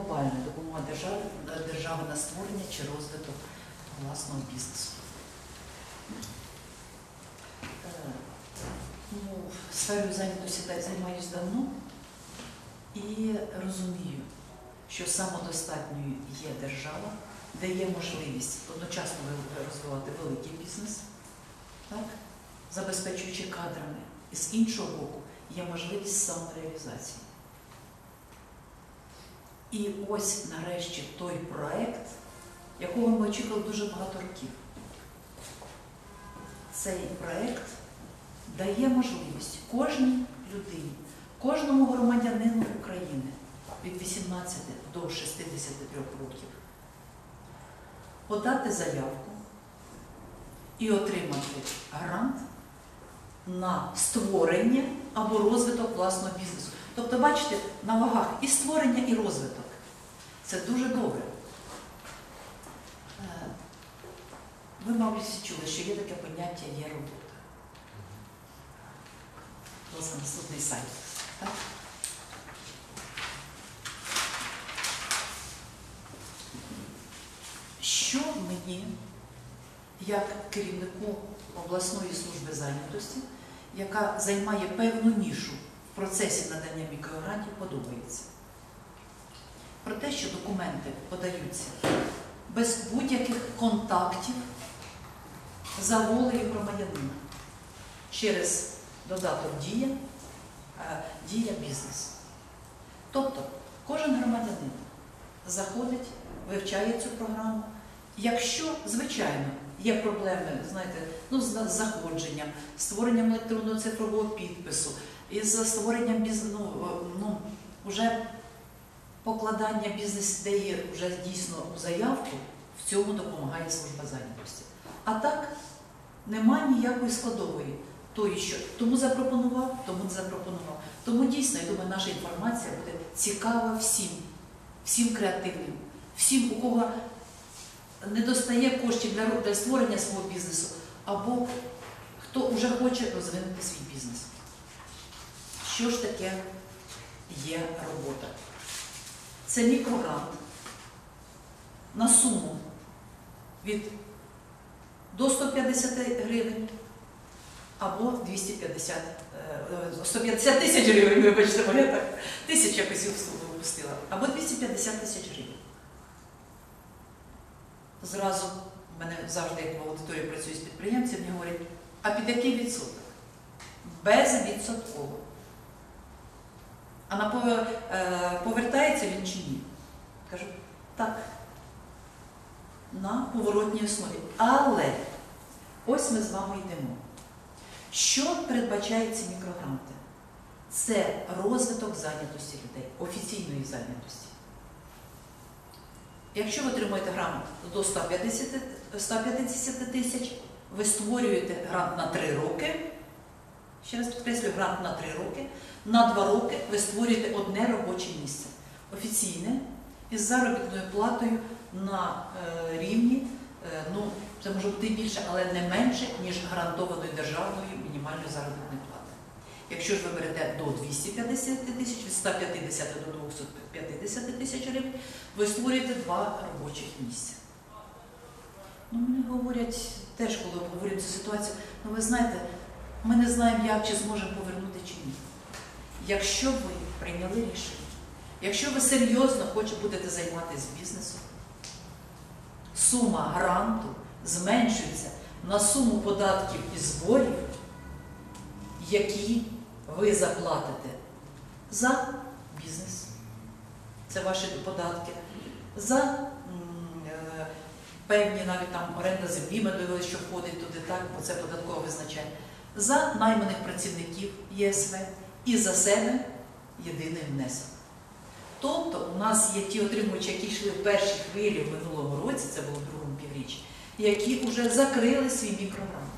глобальна допомога держави на створення чи розвиток власного бізнесу. Сферою зайнятості займаюся давно і розумію, що самодостатньою є держава, де є можливість одночасно розвивати великий бізнес, так, забезпечуючи кадрами, і з іншого боку є можливість самореалізації. І ось нарешті той проект, якого ми очікували дуже багато років. Цей проект дає можливість кожній людині, кожному громадянину України від 18 до 63 років подати заявку і отримати грант на створення або розвиток власного бізнесу. Тобто, бачите, на вагах і створення, і розвиток. Це дуже добре. Ви, мабуть, всі чули, що є таке поняття «є робота». Будь ласка, наступний сайт. Так? Що мені, як керівнику обласної служби зайнятості, яка займає певну нішу в процесі надання мікрогрантів, подобається? Про те, що документи подаються без будь-яких контактів за волею громадянина через додаток «Дія бізнес». Тобто кожен громадянин заходить, вивчає цю програму. Якщо, звичайно, є проблеми, знаєте, з заходженням, створенням електронного цифрового підпису, із створенням вже покладання бізнес-ідеї вже дійсно у заявку, в цьому допомагає служба зайнятості. А так, немає ніякої складової. Той, що тому запропонував, тому не запропонував. Тому дійсно, я думаю, наша інформація буде цікава всім креативним, всім, у кого не достає коштів для створення свого бізнесу, або хто вже хоче розвинути свій бізнес. Що ж таке є робота? Це мікрогрант на суму до 150 гривень або 150 тисяч гривень, вибачте, я так, тисяч якось випустила, або 250 тисяч гривень. Зразу, в мене завжди, як в аудиторії працюю з підприємцями, мені говорять, а під який відсоток? Безвідсотково. А повертається він чи ні? Кажу, так, на поворотній основі. Але ось ми з вами йдемо. Що передбачають ці мікрогранти? Це розвиток зайнятості людей, офіційної зайнятості. Якщо ви отримуєте грант до 150 тисяч, ви створюєте грант на 3 роки, ще раз підкреслюю, грант на 3 роки, на 2 роки ви створюєте одне робоче місце, офіційне, із заробітною платою на рівні, це може бути і більше, але не менше, ніж гарантованої державної мінімальної заробітної плати. Якщо ж ви берете до 250 тисяч, від 150 до 250 тисяч гривень, ви створюєте 2 робочих місця. Мені говорять, теж коли обговорюємо цю ситуацію, ви знаєте, ми не знаємо, як, чи зможемо повернути, чи ні. Якщо ви прийняли рішення, якщо ви серйозно будете займатися бізнесом, сума гранту зменшується на суму податків і зборів, які ви заплатите за бізнес. Це ваші податки. За певні навіть там оренда землі, ми дивилися, що входить туди, так, бо це податково визначає. За найманих працівників ЄСВ і за себе єдиний внесок. Тобто у нас є ті отримувачі, які йшли в першій хвилі в минулому році, це було в другому півріччі, які вже закрили свій мікрогрант.